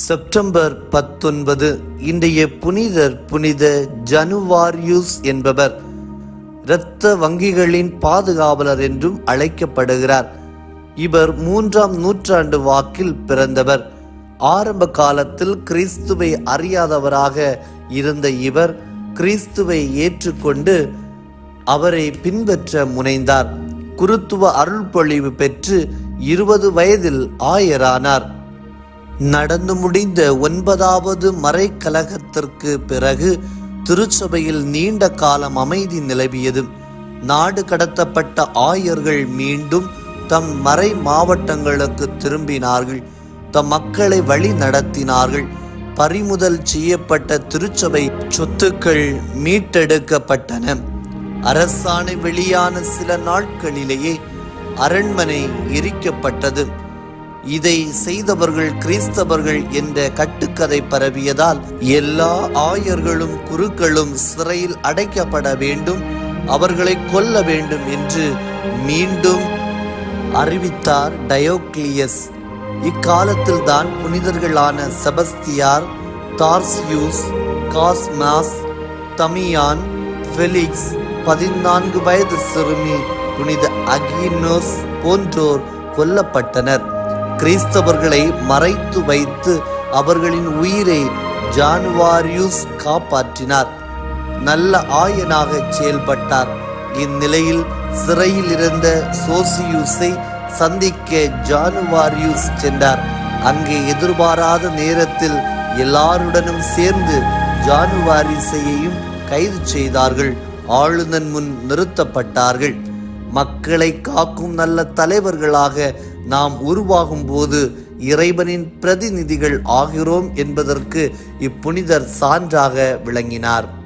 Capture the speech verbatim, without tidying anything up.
September பத்தொன்பது. இன்றைய புனிதர் புனித ஜனுவாரியுஸ் என்பவர் இரத்த வங்கிகளின் பாதுகாவலர் என்றும் அழைக்கப்படுகிறார். இவர் மூன்றாம் நூற்றாண்டு வாக்கில் பிறந்தவர். ஆரம்ப காலத்தில் கிறிஸ்துவை அறியாதவராக இருந்த இவர் கிறிஸ்துவை ஏற்றுக்கொண்டு அவரை பின்பற்ற முனைந்தார். குருத்துவ அருள்பொழிவு பெற்று இருபது வயதில் ஆயரானார். நடந்து முடிந்த ஒன்பதாவது மறைக்கலகத்திற்கு பிறகு திருச்சபையில் நீண்ட காலம் அமைதி நிலவியது. நாடு கடத்தப்பட்ட ஆயர்கள் மீண்டும் தம் மறை மாவட்டங்களுக்கு திரும்பினார்கள். தம் மக்களை வழி நடத்தினார்கள். பறிமுதல் செய்யப்பட்ட திருச்சபை சொத்துக்கள் மீட்டெடுக்கப்பட்டன. அரசாணை வெளியான சில நாட்களிலேயே அரண்மனை எரிக்கப்பட்டது. இதை செய்தவர்கள் கிறிஸ்தவர்கள் என்ற கட்டுக்கதை பரவியதால் எல்லா ஆயர்களும் குருக்களும் சிறையில் அடைக்கப்பட வேண்டும், அவர்களை கொல்ல வேண்டும் என்று மீண்டும் அறிவித்தார் டயோக்ளியஸ். இக்காலத்தில் தான் புனிதர்களான செபஸ்தியார், தார்சியூஸ், காஸ்மாஸ், தமியான், ஃபெலிக்ஸ், பதினான்கு வயது சிறுமி புனித அகினோஸ் போன்றோர் கொல்லப்பட்டனர். கிறிஸ்தவர்களை மறைத்து வைத்து அவர்களின் உயிரை ஜானுவாரியுஸ் காப்பாற்றினார். நல்ல ஆயனாக செயல்பட்டார். இந்நிலையில் சிறையில் இருந்த சோசியூஸை சந்திக்க ஜானுவாரியுஸ் சென்றார். அங்கே எதிர்பாராத நேரத்தில் எல்லாருடனும் சேர்ந்து ஜானுவாரியுஸையும் கைது செய்தார்கள். ஆளுநன் முன் நிறுத்தப்பட்டார்கள். மக்களை காக்கும் நல்ல தலைவர்களாக நாம் உருவாகும் போது இறைவனின் பிரதிநிதிகள் ஆகிறோம் என்பதற்கு இப்புனிதர் சான்றாக விளங்கினார்.